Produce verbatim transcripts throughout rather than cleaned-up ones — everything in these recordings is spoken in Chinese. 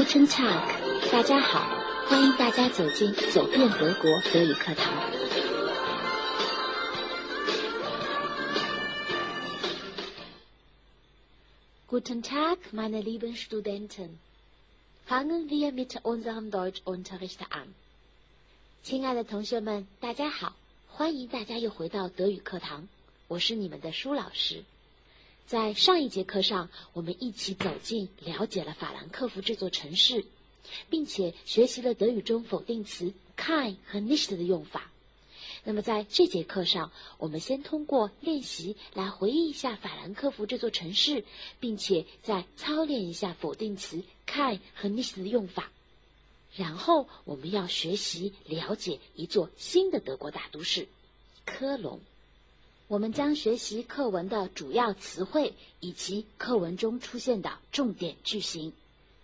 Guten Tag， 大家好，欢迎大家走进走遍德国德语课堂。Guten Tag, meine lieben Studenten. Fangen wir mit unserem Deutschunterricht an. 亲爱的同学们，大家好，欢迎大家又回到德语课堂，我是你们的舒老师。在上一节课上，我们一起走进了解了法兰克福这座城市，并且学习了德语中否定词 kein 和 nicht 的用法。那么在这节课上，我们先通过练习来回忆一下法兰克福这座城市，并且再操练一下否定词 kein 和 nicht 的用法。然后我们要学习了解一座新的德国大都市科隆。我们将学习课文的主要词汇以及课文中出现的重点句型。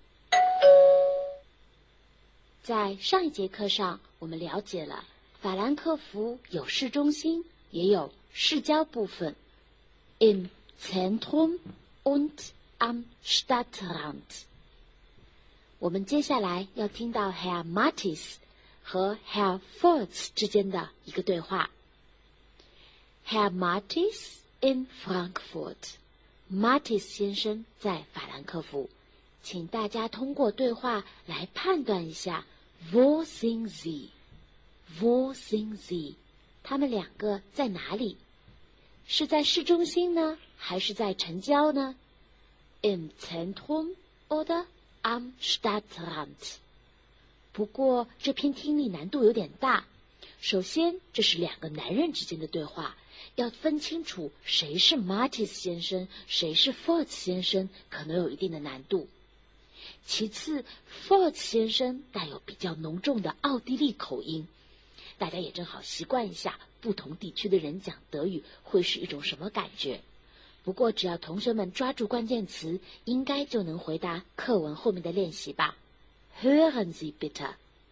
在上一节课上，我们了解了法兰克福有市中心，也有市郊部分 im Zentrum und am Stadtrand。我们接下来要听到 Herr Matthies 和 Herr Fortz 之间的一个对话。Herr Matthies in Frankfurt. Matthies 先生在法兰克福，请大家通过对话来判断一下 Wo sind Sie? Wo sind Sie? 他们两个在哪里？是在市中心呢，还是在城郊呢？ Im Zentrum oder am Stadtrand? 不过这篇听力难度有点大。首先，这是两个男人之间的对话，要分清楚谁是 Matthies 先生，谁是 Fortz 先生，可能有一定的难度。其次 Fortz 先生带有比较浓重的奥地利口音，大家也正好习惯一下不同地区的人讲德语会是一种什么感觉。不过只要同学们抓住关键词，应该就能回答课文后面的练习吧。Hören Sie bitte.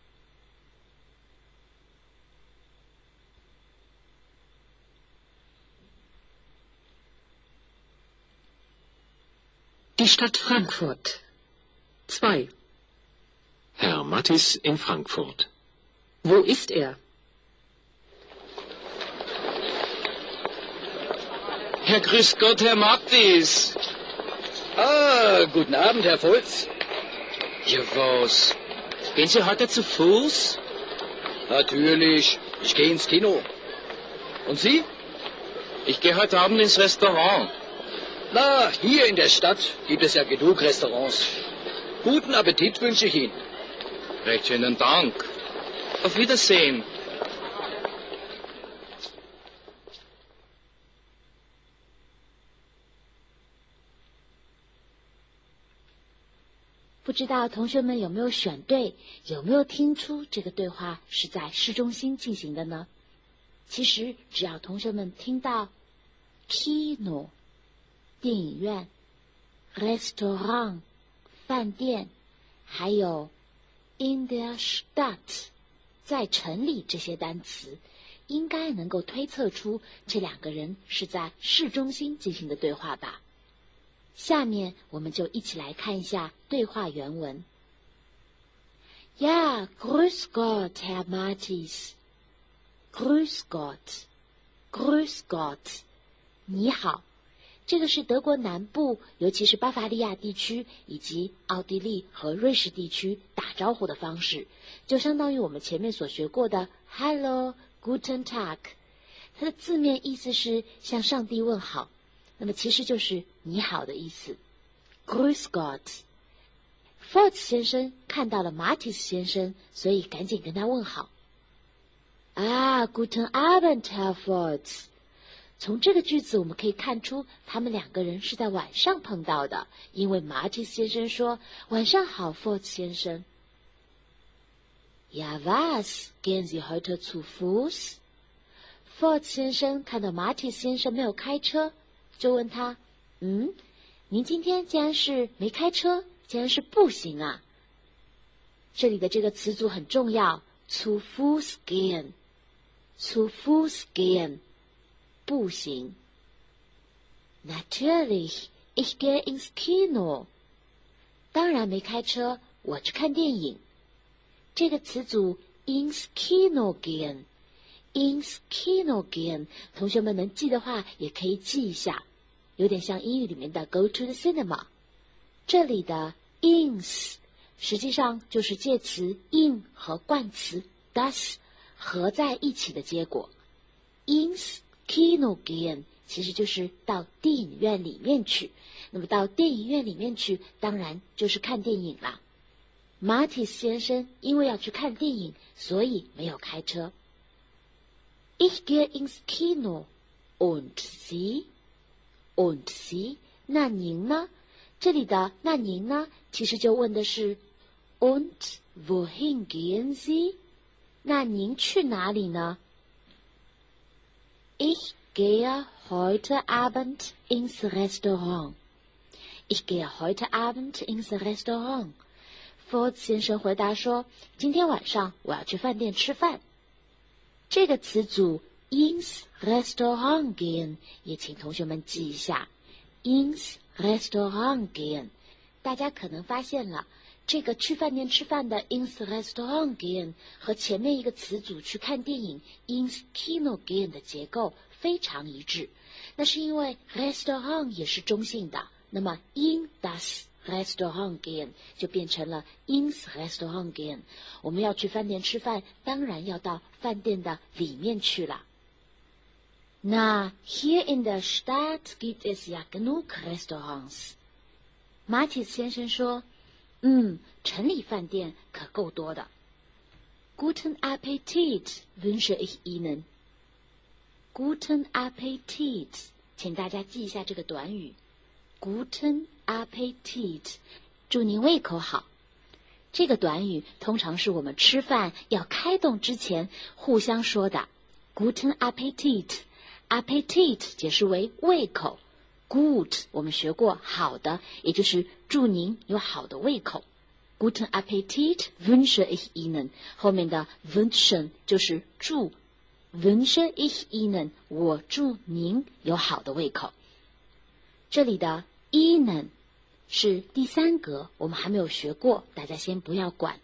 Die Stadt Frankfurt. zwei. Herr Matthies in Frankfurt. Wo ist er? Herr Grüß Gott, Herr Matthies. Ah, guten Abend, Herr Fortz. Ja, was? Gehen Sie heute zu Fuß? Natürlich. Ich gehe ins Kino. Und Sie? Ich gehe heute Abend ins Restaurant. Na, hier in der Stadt gibt es ja genug Restaurants. Guten Appetit wünsche ich Ihnen. Recht schönen Dank. Auf Wiedersehen. 不知道同学们有没有选对，有没有听出这个对话是在市中心进行的呢？其实只要同学们听到 Kino 电影院 Restaurant 饭店，还有 in der Stadt 在城里这些单词，应该能够推测出这两个人是在市中心进行的对话吧。下面我们就一起来看一下对话原文。Ja, grüß Gott, Herr Matthies. Grüß Gott, grüß Gott. 你好。这个是德国南部，尤其是巴伐利亚地区以及奥地利和瑞士地区打招呼的方式，就相当于我们前面所学过的 Hello, Guten Tag。它的字面意思是向上帝问好，那么其实就是你好的意思。Grüß Gott。Fortz 先生看到了 Matthies 先生，所以赶紧跟他问好。啊 ，Guten Abend, Herr Fortz。从这个句子我们可以看出，他们两个人是在晚上碰到的，因为 Matthies 先生说晚上好 Fortz 先生。Ja, was? Gehen Sie heute zu Fuß? Fortz 先生看到 Matthies 先生没有开车，就问他，嗯，您今天竟然是没开车，竟然是步行啊。这里的这个词组很重要 ，zu Fuß gehen, zu Fuß gehen。步行。Natürlich, ich gehe ins Kino. 当然没开车， 我去看电影。这个词组 ins Kino gehen。ins Kino gehen， 同学们能记的话也可以记一下，有点像英语里面的 go to the cinema。这里的 ins 实际上就是介词 in 和冠词 das 合在一起的结果。ins Kino gehen 其实就是到电影院里面去，那么到电影院里面去当然就是看电影啦。Matthias 先生因为要去看电影，所以没有开车。Ich gehe ins Kino. Und Sie? Und Sie? 那您呢？这里的那您呢，其实就问的是 Und wohin gehen Sie? 那您去哪里呢？ Ich gehe heute Abend ins Restaurant. Ich gehe heute Abend ins Restaurant. Ford 先生回答说，今天晚上我要去饭店吃饭。这个词组 ins Restaurant gehen 也请同学们记一下 ins Restaurant gehen。 大家可能发现了，这个去饭店吃饭的 ins Restaurant gehen 和前面一个词组去看电影 ins Kino gehen 的结构非常一致。那是因为 Restaurant 也是中性的，那么 in das Restaurant gehen 就变成了 ins Restaurant gehen。 我们要去饭店吃饭，当然要到饭店的里面去了。那 hier in der Stadt gibt es ja genug Restaurants。 Matthias 先生说，嗯，城里饭店可够多的。 Guten Appetit wünsche ich Ihnen。 Guten Appetit， 请大家记一下这个短语 Guten Appetit， 祝您胃口好。这个短语通常是我们吃饭要开动之前互相说的 Guten Appetit。 Appetit 解释为胃口， Good 我们学过好的，也就是祝您有好的胃口。 Guten Appetit wünsche ich Ihnen， 后面的 wünschen 就是祝， wünsche ich Ihnen 我祝您有好的胃口。这里的 Ihnen 是第三格，我们还没有学过，大家先不要管。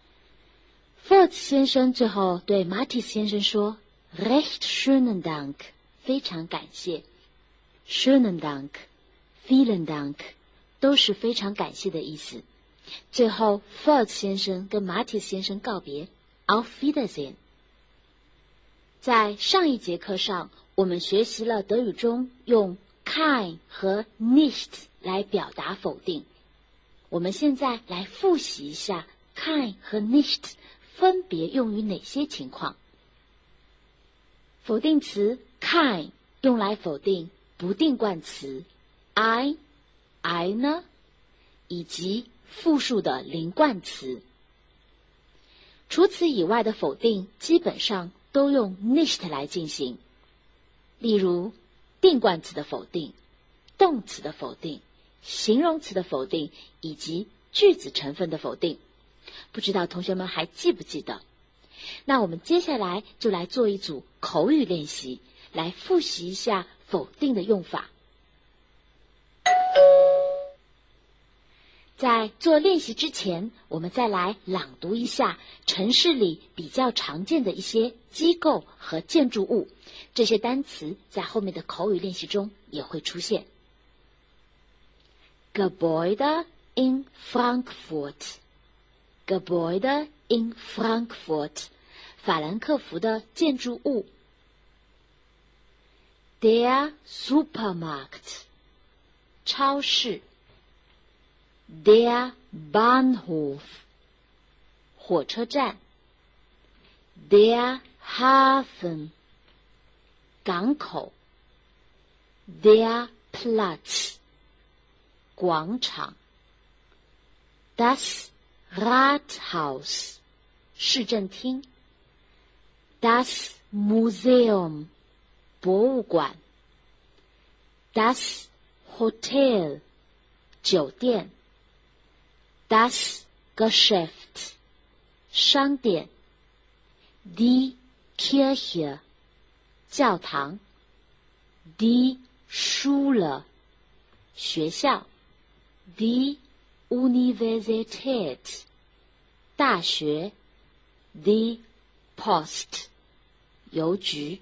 Ford 先生最后对 Matthias 先生说 Recht schönen Dank， 非常感谢。 Schönen Dank Vielen Dank 都是非常感谢的意思。最后 Ford 先生跟 Matthias 先生告别 Auf Wiedersehen。 在上一节课上，我们学习了德语中用 kein 和 nicht 来表达否定。我们现在来复习一下 kein 和 nicht 分别用于哪些情况。否定词 kein 用来否定不定冠词 I eine 以及复数的零冠词。除此以外的否定基本上都用 nicht 来进行，例如定冠词的否定、动词的否定、形容词的否定以及句子成分的否定。不知道同学们还记不记得？那我们接下来就来做一组口语练习，来复习一下否定的用法。在做练习之前，我们再来朗读一下城市里比较常见的一些机构和建筑物，这些单词在后面的口语练习中也会出现。Gebäude in Frankfurt， Gebäude in Frankfurt， 法兰克福的建筑物。Der Supermarkt， 超市。Der Bahnhof， 火车站。Der Hafen， 港口。Der Platz， 广场。Das Rathaus， 市政厅。Das Museum， 博物馆。Das Hotel， 酒店。Das Geschäft， 商店。Die Kirche， 教堂。Die Schule， 学校。Die Universität， 大学 the Post 邮局。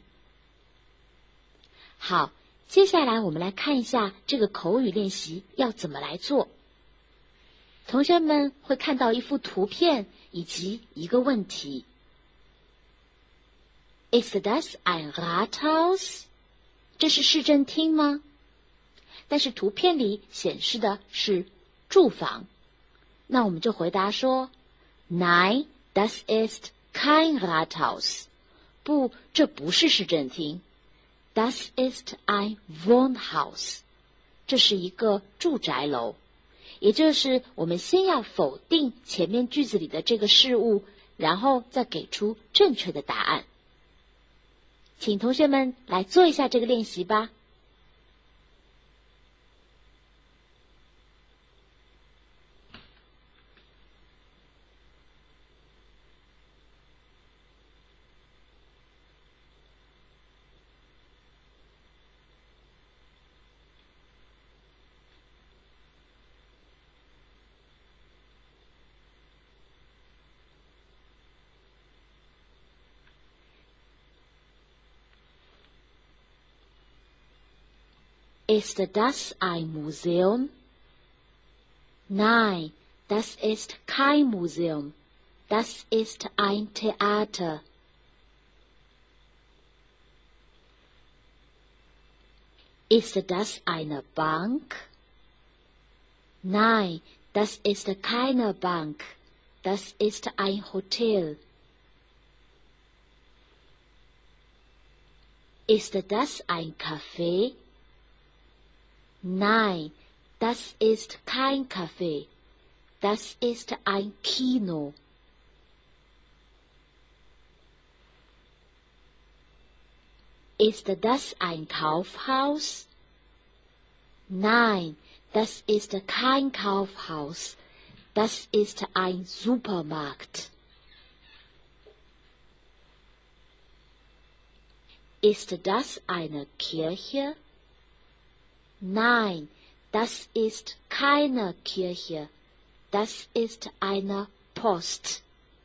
好，接下来我们来看一下这个口语练习要怎么来做。同学们会看到一幅图片以及一个问题。Ist das ein Rathaus？ 这是市政厅吗？但是图片里显示的是住房。那我们就回答说 Nein, das ist kein Rathaus。 不，这不是市政厅。Das ist ein Wohnhaus。 这是一个住宅楼。也就是我们先要否定前面句子里的这个事物，然后再给出正确的答案。请同学们来做一下这个练习吧。Ist das ein Museum? Nein, das ist kein Museum. Das ist ein Theater. Ist das eine Bank? Nein, das ist keine Bank. Das ist ein Hotel. Ist das ein Café? Nein, das ist kein Café. Das ist ein Kino. Ist das ein Kaufhaus? Nein, das ist kein Kaufhaus. Das ist ein Supermarkt. Ist das eine Kirche? Nein, das ist keine Kirche. Das ist eine Post.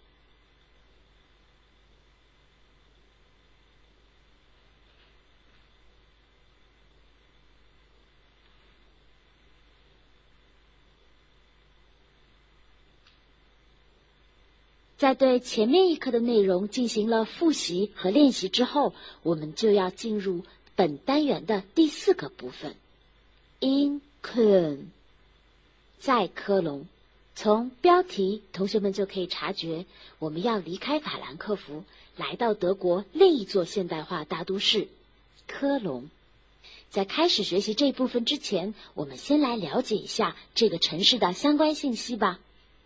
“在对前面一课的内容进行了复习和练习之后，我们就要进入本单元的第四个部分。In Köln， 在科隆。从标题，同学们就可以察觉，我们要离开法兰克福，来到德国另一座现代化大都市科隆。在开始学习这部分之前，我们先来了解一下这个城市的相关信息吧。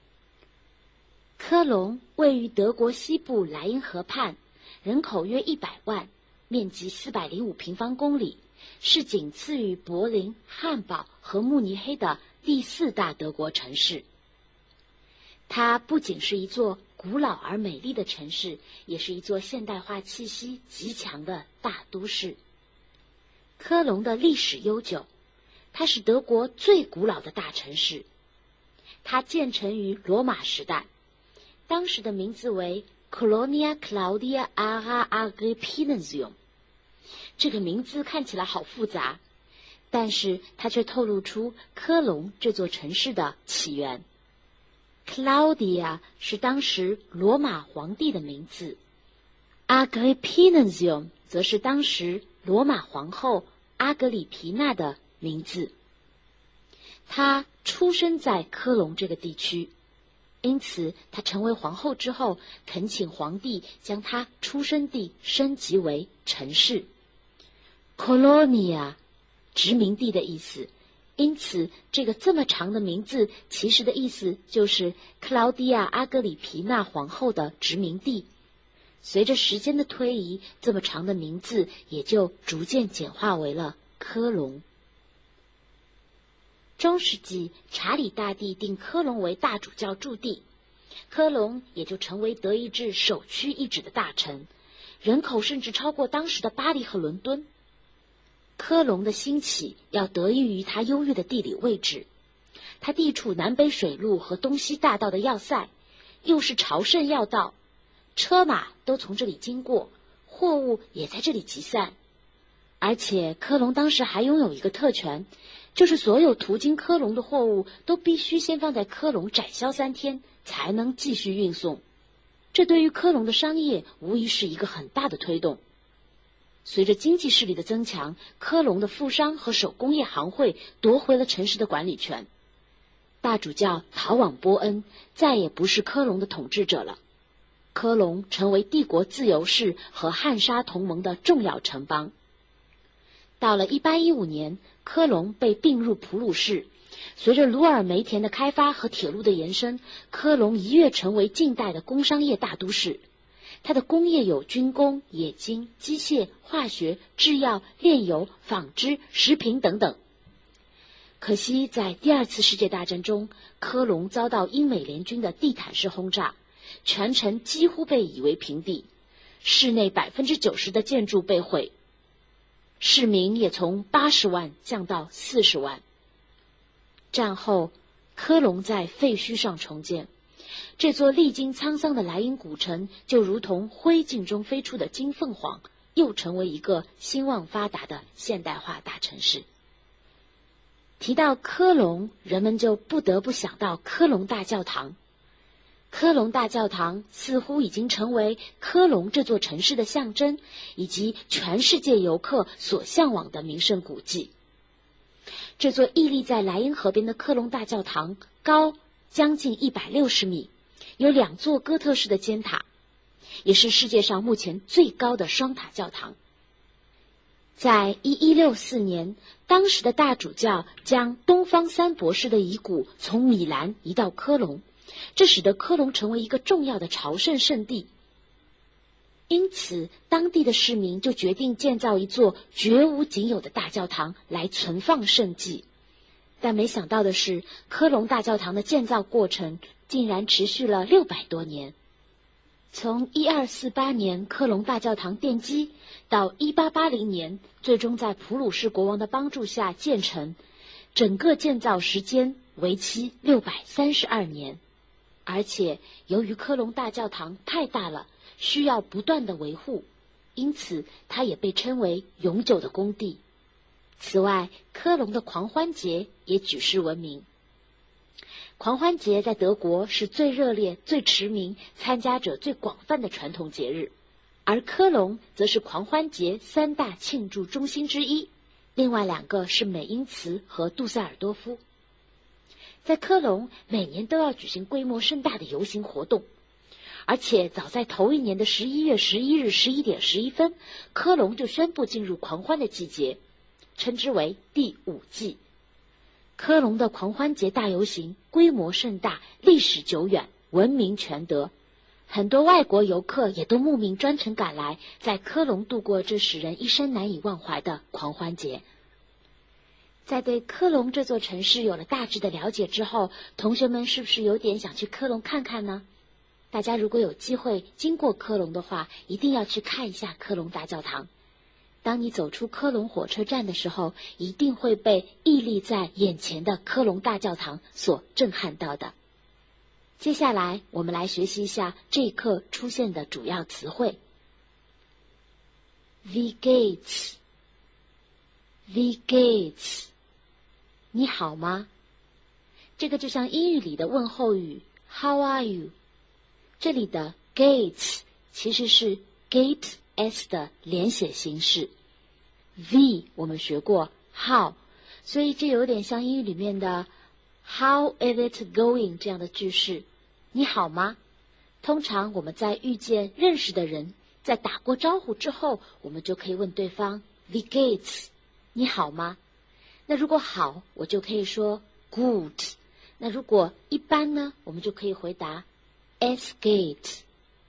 科隆位于德国西部莱茵河畔，人口约一百万，面积四百零五平方公里。是仅次于柏林、汉堡和慕尼黑的第四大德国城市。它不仅是一座古老而美丽的城市，也是一座现代化气息极强的大都市。科隆的历史悠久，它是德国最古老的大城市。它建成于罗马时代，当时的名字为 Colonia Claudia Ara Agrippinensium。这个名字看起来好复杂，但是它却透露出科隆这座城市的起源。Claudia 是当时罗马皇帝的名字， Agrippinensium 则是当时罗马皇后阿格里皮娜的名字。她出生在科隆这个地区，因此她成为皇后之后，恳请皇帝将她出生地升级为城市。Colonia， 殖民地的意思，因此这个这么长的名字其实的意思就是克劳迪亚·阿格里皮娜皇后的殖民地。随着时间的推移，这么长的名字也就逐渐简化为了科隆。中世纪，查理大帝定科隆为大主教驻地，科隆也就成为德意志首屈一指的大城，人口甚至超过当时的巴黎和伦敦。科隆的兴起要得益于它优越的地理位置，它地处南北水路和东西大道的要塞， 又是朝圣要道，车马都从这里经过，货物也在这里集散。而且科隆当时还拥有一个特权，就是所有途经科隆的货物都必须先放在科隆展销三天，才能继续运送。这对于科隆的商业无疑是一个很大的推动。随着经济势力的增强，科隆的富商和手工业行会夺回了城市的管理权。大主教逃往波恩，再也不是科隆的统治者了。科隆成为帝国自由市和汉莎同盟的重要城邦。到了一八一五年，科隆被并入普鲁士。随着鲁尔煤田的开发和铁路的延伸，科隆一跃成为近代的工商业大都市。它的工业有军工、冶金、机械、化学、制药、炼油、纺织、食品等等。可惜在第二次世界大战中，科隆遭到英美联军的地毯式轰炸，全城几乎被夷为平地，市内百分之九十的建筑被毁，市民也从八十万降到四十万。战后，科隆在废墟上重建，这座历经沧桑的莱茵古城就如同灰烬中飞出的金凤凰，又成为一个兴旺发达的现代化大城市。提到科隆，人们就不得不想到科隆大教堂。科隆大教堂似乎已经成为科隆这座城市的象征，以及全世界游客所向往的名胜古迹。这座屹立在莱茵河边的科隆大教堂高将近一百六十米，有两座哥特式的尖塔，也是世界上目前最高的双塔教堂。在一一六四年，当时的大主教将东方三博士的遗骨从米兰移到科隆，这使得科隆成为一个重要的朝圣圣地。因此，当地的市民就决定建造一座绝无仅有的大教堂来存放圣迹。但没想到的是，科隆大教堂的建造过程竟然持续了六百多年。从一二四八年科隆大教堂奠基，到一八八零年最终在普鲁士国王的帮助下建成，整个建造时间为期六百三十二年。而且由于科隆大教堂太大了，需要不断的维护，因此它也被称为永久的工地。此外，科隆的狂欢节也举世闻名。狂欢节在德国是最热烈、最驰名、参加者最广泛的传统节日，而科隆则是狂欢节三大庆祝中心之一，另外两个是美因茨和杜塞尔多夫。在科隆，每年都要举行规模盛大的游行活动，而且早在头一年的十一月十一日十一点十一分，科隆就宣布进入狂欢的季节，称之为第五季。科隆的狂欢节大游行规模盛大，历史久远，闻名全德。很多外国游客也都慕名专程赶来，在科隆度过这使人一生难以忘怀的狂欢节。在对科隆这座城市有了大致的了解之后，同学们是不是有点想去科隆看看呢？大家如果有机会经过科隆的话，一定要去看一下科隆大教堂。当你走出科隆火车站的时候，一定会被屹立在眼前的科隆大教堂所震撼到的。接下来，我们来学习一下这一课出现的主要词汇。Wie geht's? Wie geht's? 你好吗？这个就像英语里的问候语 How are you? 这里的 gates 其实是 gate s 的连写形式。V 我们学过 how， 所以这有点像英语里面的 How is it going 这样的句式。你好吗？通常我们在遇见认识的人，在打过招呼之后，我们就可以问对方 Wie geht's？ 你好吗？那如果好，我就可以说 good。那如果一般呢，我们就可以回答 Es geht。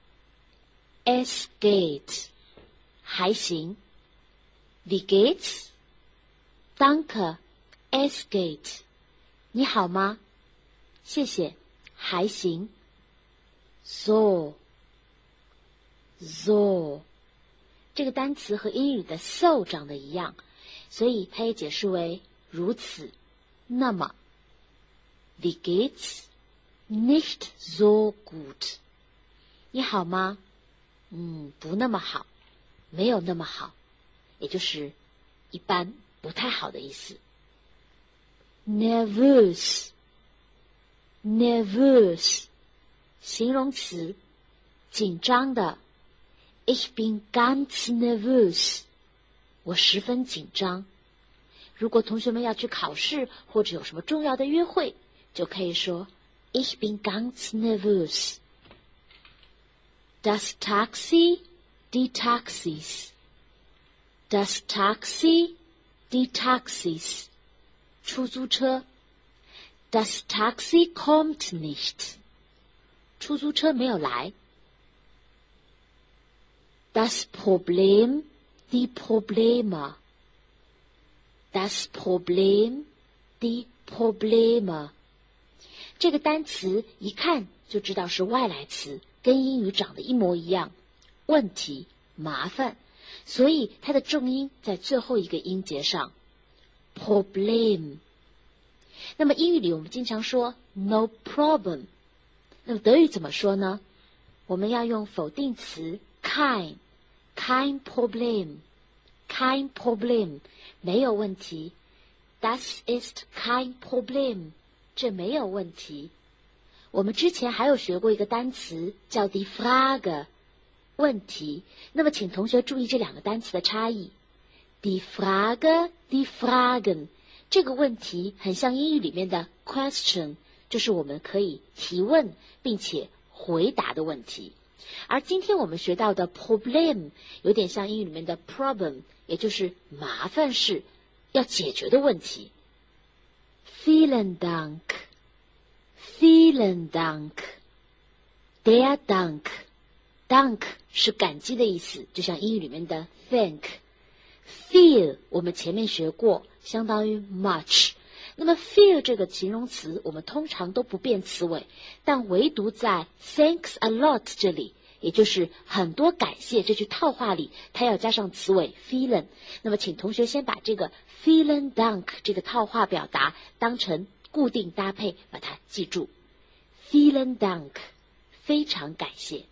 Es geht 还行。 Wie geht's? Danke, es geht. 你好吗？谢谢，还行。So, so 这个单词和英语的 so 长得一样，所以它也解释为如此。那么 Wie geht's? nicht so gut。你好吗？嗯，不那么好，没有那么好，也就是一般，不太好的意思。nervös nervös 形容词，紧张的。Ich bin ganz nervös 我十分紧张。如果同学们要去考试或者有什么重要的约会，就可以说 Ich bin ganz nervös。 Das Taxi, die Taxis Das Taxi, die Taxis 出租车。 Das Taxi kommt nicht 出租车没有来。 Das Problem, die Probleme Das Problem, die Probleme 这个单词一看就知道是外来词，跟英语长得一模一样，问题、麻烦，所以它的重音在最后一个音节上 Problem。 那么英语里我们经常说 no problem， 那么德语怎么说呢？我们要用否定词 kein kein Problem kein Problem 没有问题。 Das ist kein Problem 这没有问题。我们之前还有学过一个单词叫 die Frage 问题，那么请同学注意这两个单词的差异。 die Frage, die Fragen 这个问题很像英语里面的 question， 就是我们可以提问并且回答的问题。而今天我们学到的 problem 有点像英语里面的 problem， 也就是麻烦事要解决的问题。 Vielen Dank Vielen Dank Der Dank Dank 是感激的意思，就像英语里面的 thank。 Feel 我们前面学过，相当于 much。 那么 feel 这个形容词我们通常都不变词尾，但唯独在 thanks a lot 这里，也就是很多感谢这句套话里，它要加上词尾 vielen。 那么请同学先把这个 vielen Dank 这个套话表达当成固定搭配，把它记住。 vielen Dank 非常感谢。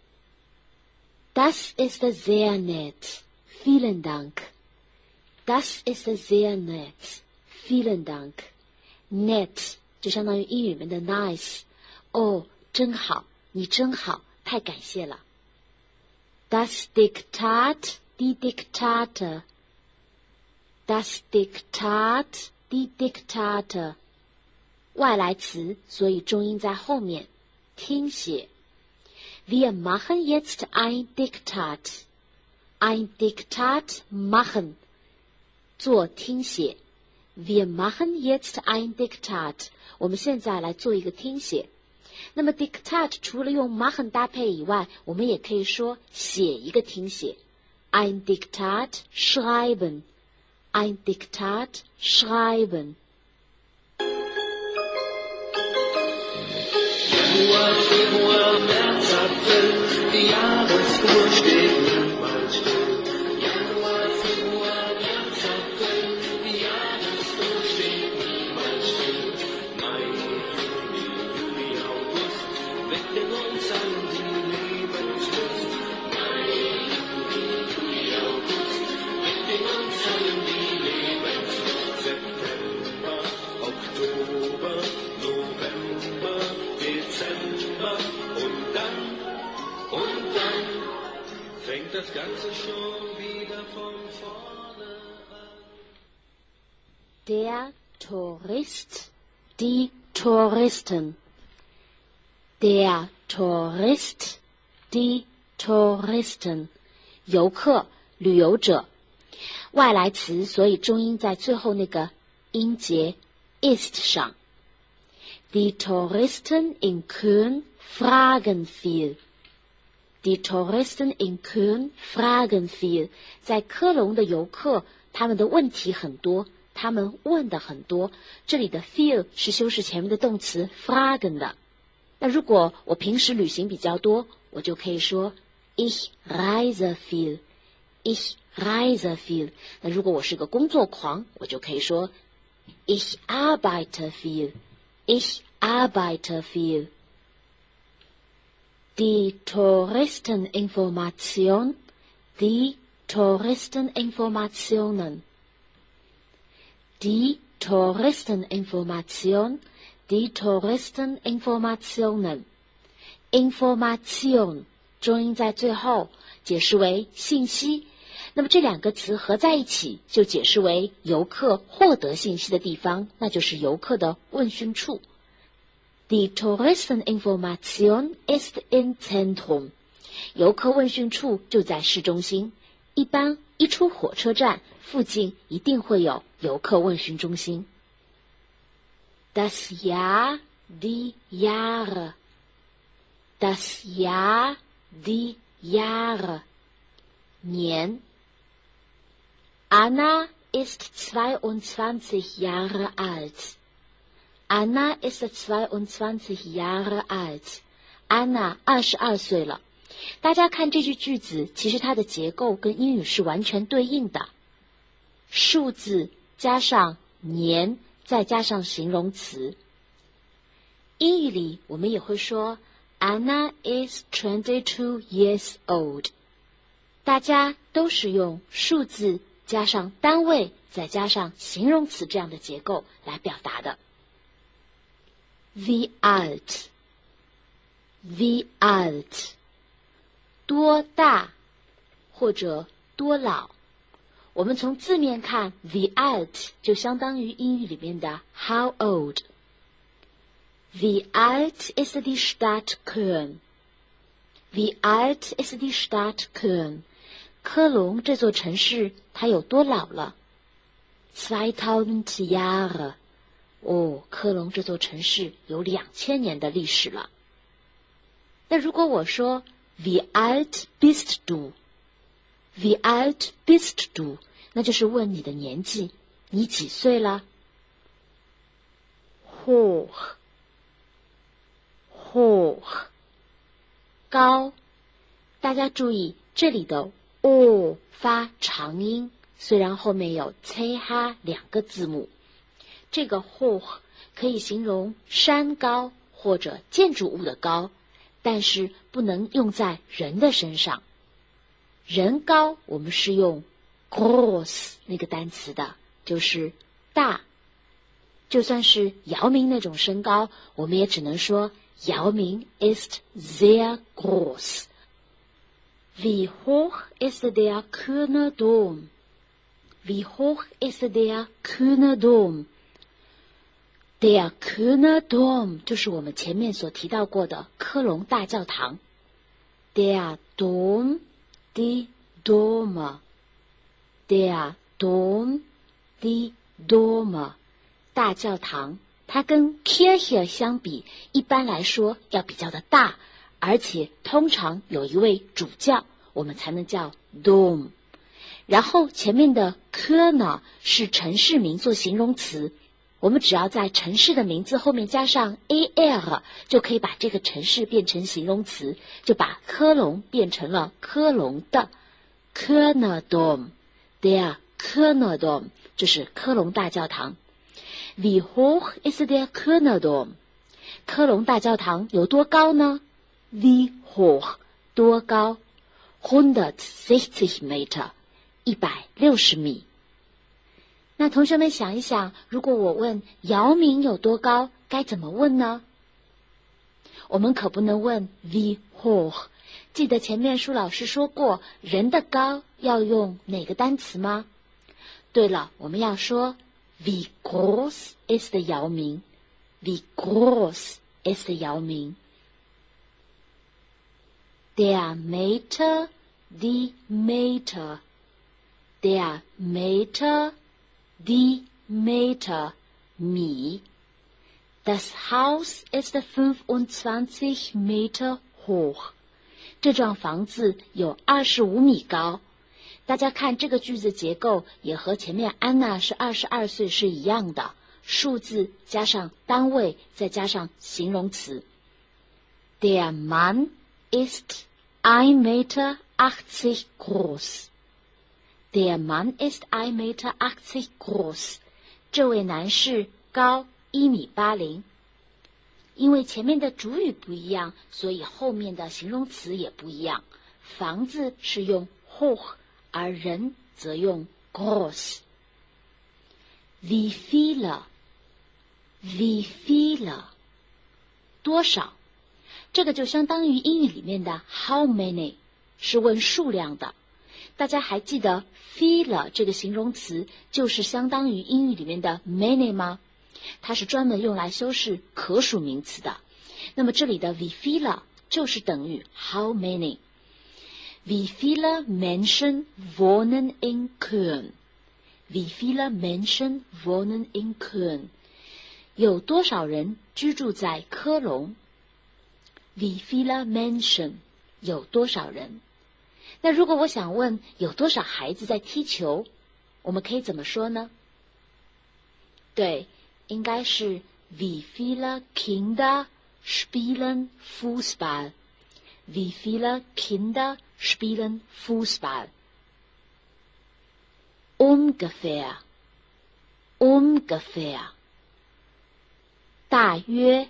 Das ist sehr nett Vielen Dank Das ist sehr nett Vielen Dank Net 就相当于英语里面的 nice， 哦，真好，你真好，太感谢了。 Das Diktat, die Diktate Das Diktat, die Diktate 外来词，所以重音在后面，听写。 Wir machen jetzt ein Diktat Ein Diktat machen 做听写。 Wir machen jetzt ein Diktat 我们现在来做一个听写。那么 Diktat 除了用 machen 搭配以外，我们也可以说写一个听写。 Ein Diktat schreiben Ein Diktat schreiben。 Januar, Februar, März, April, die Jahresuhr steht niemals still. Januar, Februar, März, April, die Jahresuhr steht niemals still. Mai, Juni, Juli, August, wecken uns allen die Lebenslust. Mai, Juni, Juli, August, wecken uns allen die Lebenslust. September, Oktober, November, Dezember und dann, und dann fängt das Ganze schon wieder von vorne an. Der Tourist, die Touristen Der Tourist, die Touristen 游客、旅游者。外来词，所以重音在最后那个音节 ist 上。Die Touristen in Köln fragen viel. Die Touristen in Köln fragen viel. 在科隆的游客，他们的问题很多，他们问的很多。这里的 viel 是修饰前面的动词 fragen 的。那如果我平时旅行比较多，我就可以说 Ich reise viel. Ich reise viel. 那如果我是个工作狂，我就可以说 Ich arbeite viel.Ich arbeite viel. Die Touristeninformation, die Touristeninformationen. Die Touristeninformation, die Touristeninformationen. Information 重音在最后，解释为信息。那么这两个词合在一起，就解释为游客获得信息的地方，那就是游客的问讯处。Die Touristeninformation ist im Zentrum. 游客问讯处就在市中心。一般一出火车站，附近一定会有游客问讯中心。Das Jahr, die Jahre. Das Jahr, die Jahre. 年。Anna ist zweiundzwanzig Jahre alt. Anna ist zweiundzwanzig Jahre alt. Anna 二十二岁了。大家看这句句子，其实它的结构跟英语是完全对应的。数字加上年，再加上形容词。英语里我们也会说 Anna is twenty-two years old. 大家都是用数字加上单位，再加上形容词这样的结构来表达的。Wie alt, wie alt, 多大或者多老。我们从字面看 wie alt 就相当于英语里面的 how old。 Wie alt ist die Stadt Köln? Wie alt ist die Stadt Köln? 科隆这座城市它有多老了？ zweitausend Jahre。哦，科隆这座城市有两千年的历史了。那如果我说 Wie alt bist du? Wie alt bist du? 那就是问你的年纪，你几岁了？ Hoch, hoch, 高。大家注意这里的 o 发长音，虽然后面有 ch 两个字母。这个 hoch 可以形容山高或者建筑物的高，但是不能用在人的身上。人高我们是用 groß 那个单词的，就是大。就算是姚明那种身高，我们也只能说姚明 ist sehr groß. Wie hoch ist der Kölner Dom? Wie hoch ist der Kölner Dom?Der Kölner Dom 就是我们前面所提到过的科隆大教堂。Der Dom, die Dome. Der Dom, die Dome. 大教堂，它跟 Kirche 相比，一般来说要比较的大，而且通常有一位主教，我们才能叫 Dom。然后前面的 Kölner 是城市名做形容词。我们只要在城市的名字后面加上 er， 就可以把这个城市变成形容词，就把科隆变成了科隆的 Kölner Dom。 Der Kölner Dom 就是科隆大教堂。 Wie hoch ist der Kölner Dom? 科隆大教堂有多高呢？ Wie hoch 多高？ hundertsechzig Meter 一百六十米。那同学们想一想，如果我问姚明有多高，该怎么问呢？我们可不能问 wie hoch。 记得前面舒老师说过，人的高要用哪个单词吗？对了，我们要说 wie groß ist姚明。 Wie groß ist姚明。 Der Meter, die Meter. Der Meter,Die Meter, 米。 Das Haus ist fünfundzwanzig Meter hoch. 这幢房子有二十五米高。大家看这个句子结构也和前面安娜是二十二岁是一样的，数字加上单位再加上形容词。 Der Mann ist ein Meter achtzig groß.Der Mann ist ein Meter achtzig groß. 这位男士高一米八零。 因为前面的主语不一样，所以后面的形容词也不一样。房子是用 hoch， 而人则用 groß。Wie viele? Wie viele? 多少？这个就相当于英语里面的 how many， 是问数量的。大家还记得 viele 这个形容词就是相当于英语里面的 many 吗？它是专门用来修饰可数名词的。那么这里的 wie viele 就是等于 how many。 Wie viele Menschen wohnen in Köln? Wie viele Menschen wohnen in Köln? 有多少人居住在科隆？ Wie viele Menschen 有多少人？那如果我想问有多少孩子在踢球，我们可以怎么说呢？对，应该是 Wie viele Kinder spielen Fußball? Wie viele Kinder spielen Fußball? Ungefähr, ungefähr, 大约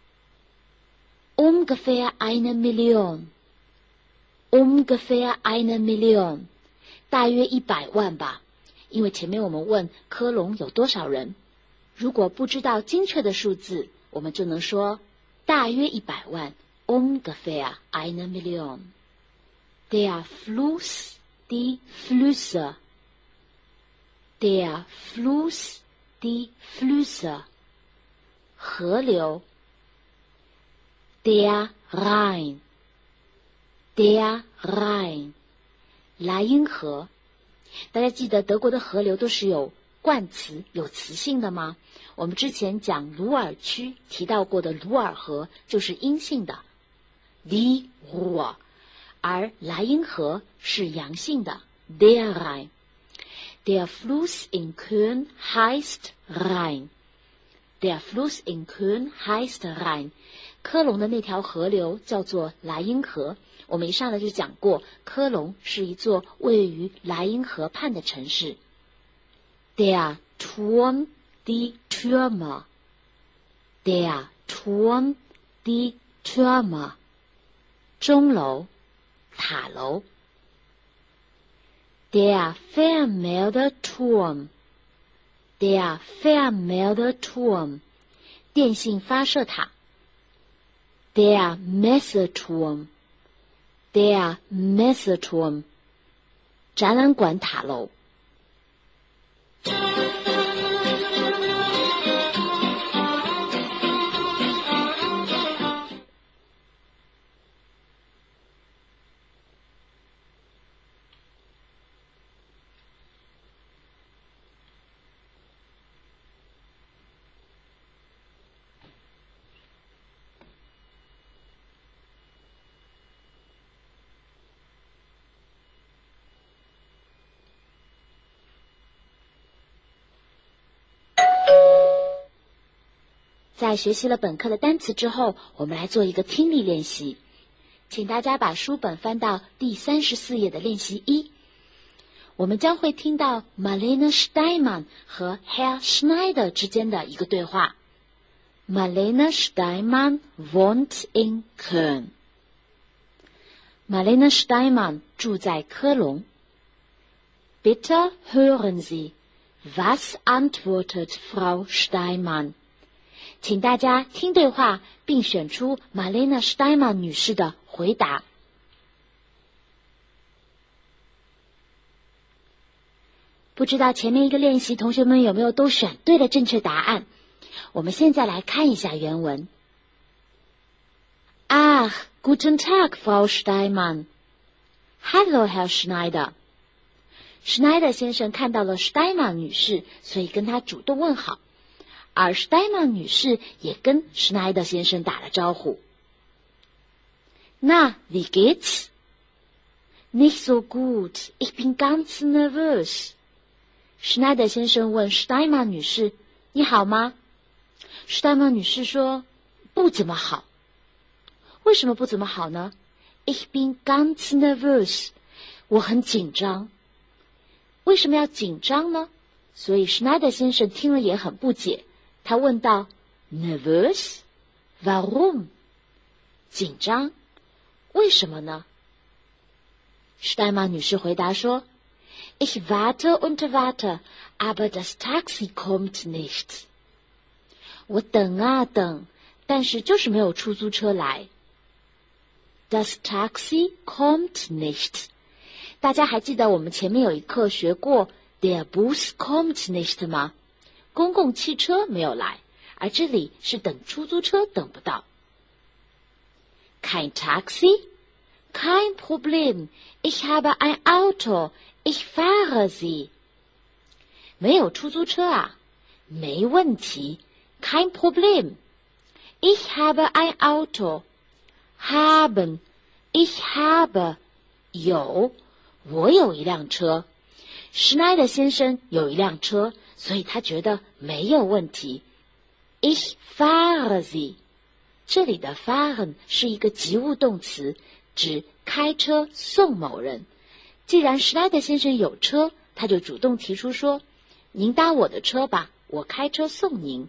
Ungefähr eine Million, ungefähr eine Million, 大约一百万吧。因为前面我们问科隆有多少人，如果不知道精确的数字，我们就能说大约一百万 ungefähr eine Million. Der Fluss, die Flüsse, der Fluss, die Flüsse, 河流 der Rhein, der Rhein, 莱茵河。大家记得德国的河流都是有冠词有词性的吗？我们之前讲鲁尔区提到过的鲁尔河就是阴性的 die Ruhr， 而莱茵河是阳性的 der Rhein。 Der Fluss in Köln heißt Rhein. Der Fluss in Köln heißt Rhein. 科隆的那条河流叫做莱茵河。我们一上来就讲过，科隆是一座位于莱茵河畔的城市。Der Turm, die Türme. Der Turm, die Türme. 钟楼、塔楼。Der Fernmeldeturm. Der Fernmeldeturm. 电信发射塔。Der Messeturm. Der Messeturm. 展览馆塔楼。在学习了本课的单词之后，我们来做一个听力练习。请大家把书本翻到第三十四页的练习一。我们将会听到 Marlene Steinmann 和 Herr Schneider 之间的一个对话。Marlene Steinmann wohnt in Köln. Marlene Steinmann 住在科隆。Bitte hören Sie, was antwortet Frau Steinmann?请大家听对话，并选出 Marlene Steinmann 女士的回答。不知道前面一个练习同学们有没有都选对了正确答案？我们现在来看一下原文。Ach, guten Tag, Frau Steinmann. Hallo, Herr Schneider. Schneider 先生看到了 Steinmann 女士，所以跟她主动问好。而 Steinmann 女士也跟 Schneider 先生打了招呼。Na, wie geht's? Nicht so gut. Ich bin ganz nervös. Schneider 先生问 Steinmann 女士：“你好吗？” Steinmann 女士说：“不怎么好。”为什么不怎么好呢？ Ich bin ganz nervös. 我很紧张。为什么要紧张呢？所以 Schneider 先生听了也很不解。他问道 ：“Nervous? Warum？ 紧张，为什么呢？史黛玛女士回答说 Ich warte und warte, aber das Taxi kommt nicht. 我等啊等，但是就是没有出租车来。Das Taxi kommt nicht. 大家还记得我们前面有一课学过 Der Bus kommt nicht 吗？公共汽车没有来，而这里是等出租车等不到。Kein Taxi? Kein Problem. Ich habe ein Auto. Ich fahre Sie. 没有出租车啊，没问题。Kein Problem. Ich habe ein Auto. Haben. Ich habe. 有，我有一辆车。施耐德先生有一辆车，所以他觉得没有问题。Ich fahre Sie. 这里的 fahren 是一个及物动词，指开车送某人。既然施耐德先生有车，他就主动提出说：“您搭我的车吧，我开车送您。”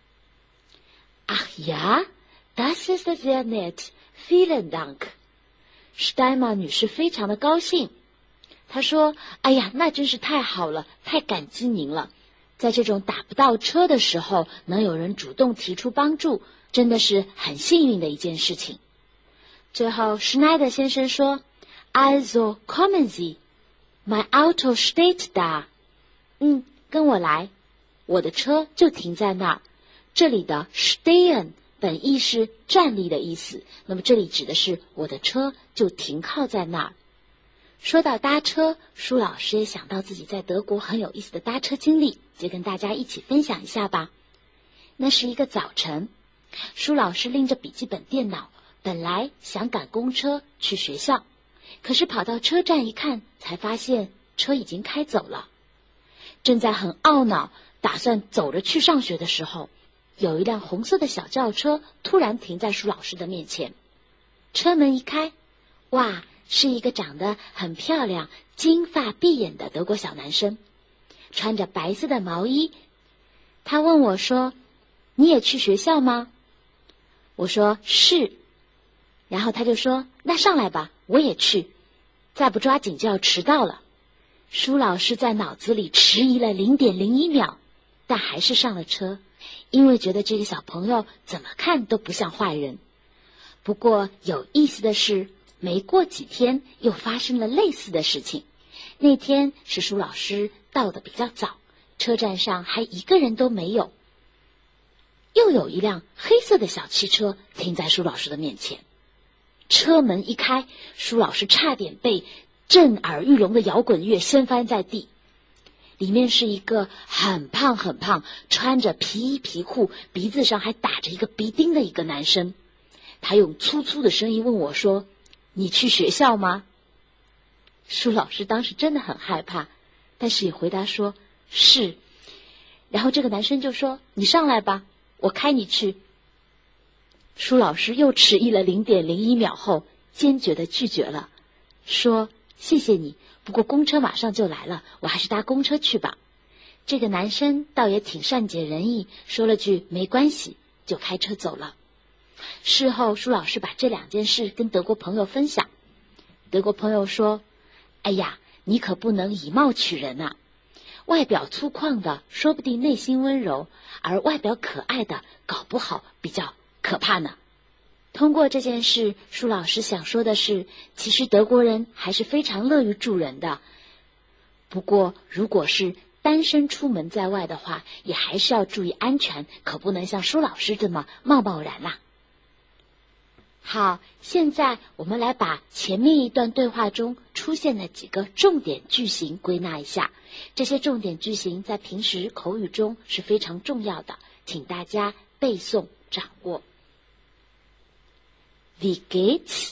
Ach ja, das ist sehr nett. Vielen Dank. 史黛玛女士非常的高兴，她说：“哎呀，那真是太好了，太感激您了。在这种打不到车的时候，能有人主动提出帮助，真的是很幸运的一件事情。”最后，施耐德先生说 ：“Also kommen Sie, mein Auto steht da。” 嗯，跟我来，我的车就停在那儿。这里的 stehen 本意是站立的意思，那么这里指的是我的车就停靠在那儿。说到搭车，舒老师也想到自己在德国很有意思的搭车经历，就跟大家一起分享一下吧。那是一个早晨，舒老师拎着笔记本电脑，本来想赶公车去学校，可是跑到车站一看，才发现车已经开走了。正在很懊恼，打算走着去上学的时候，有一辆红色的小轿车突然停在舒老师的面前。车门一开，哇，是一个长得很漂亮、金发碧眼的德国小男生，穿着白色的毛衣。他问我说：“你也去学校吗？”我说：“是。”然后他就说：“那上来吧，我也去，再不抓紧就要迟到了。”舒老师在脑子里迟疑了零点零一秒，但还是上了车，因为觉得这个小朋友怎么看都不像坏人。不过有意思的是，没过几天又发生了类似的事情。那天是舒老师到的比较早，车站上还一个人都没有。又有一辆黑色的小汽车停在舒老师的面前，车门一开，舒老师差点被震耳欲聋的摇滚乐掀翻在地。里面是一个很胖很胖，穿着皮衣皮裤，鼻子上还打着一个鼻钉的一个男生。他用粗粗的声音问我说：“你去学校吗？”舒老师当时真的很害怕，但是也回答说：“是。”然后这个男生就说：“你上来吧，我开你去。”舒老师又迟疑了零点零一秒后，坚决地拒绝了，说：“谢谢你，不过公车马上就来了，我还是搭公车去吧。”这个男生倒也挺善解人意，说了句“没关系”，就开车走了。事后，舒老师把这两件事跟德国朋友分享。德国朋友说：“哎呀，你可不能以貌取人啊！外表粗犷的，说不定内心温柔；而外表可爱的，搞不好比较可怕呢。”通过这件事，舒老师想说的是，其实德国人还是非常乐于助人的。不过，如果是单身出门在外的话，也还是要注意安全，可不能像舒老师这么贸贸然啦。好，现在我们来把前面一段对话中出现的几个重点句型归纳一下。这些重点句型在平时口语中是非常重要的，请大家背诵掌握。Wie geht's?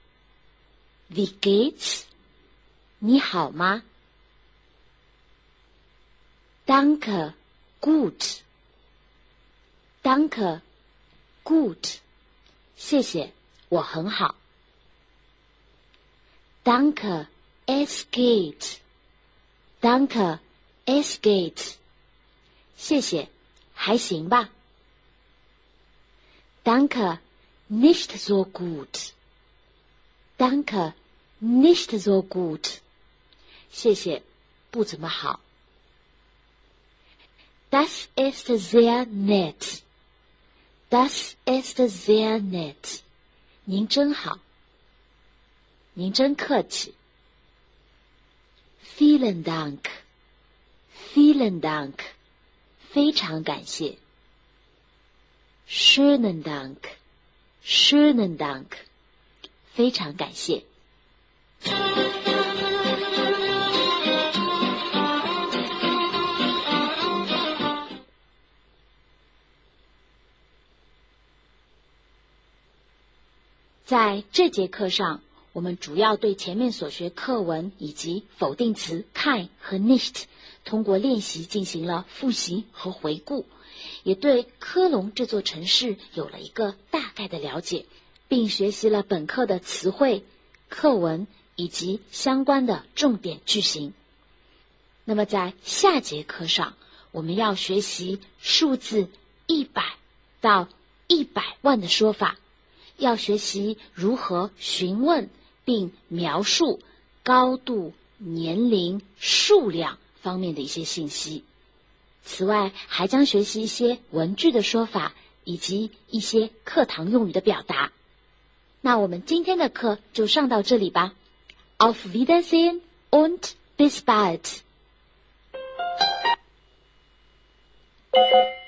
Wie geht's? 你好吗？ Danke, gut. Danke, gut. 谢谢，我很好。Danke, es geht. Danke, es geht. 谢谢，还行吧。 Danke, nicht so gut. Danke, nicht so gut. 谢谢，不怎么好。Das ist sehr nett. Das ist sehr nett. 您真好，您真客气。Vielen Dank. Vielen Dank. 非常感谢。Schönen Dank. Schönen Dank. 非常感谢。在这节课上，我们主要对前面所学课文以及否定词 kein 和 nicht 通过练习进行了复习和回顾，也对科隆这座城市有了一个大概的了解，并学习了本课的词汇、课文以及相关的重点句型。那么在下节课上，我们要学习数字一百到一百万的说法，要学习如何询问并描述高度、年龄、数量方面的一些信息。此外，还将学习一些文句的说法以及一些课堂用语的表达。那我们今天的课就上到这里吧。Auf Wiedersehen und bis bald.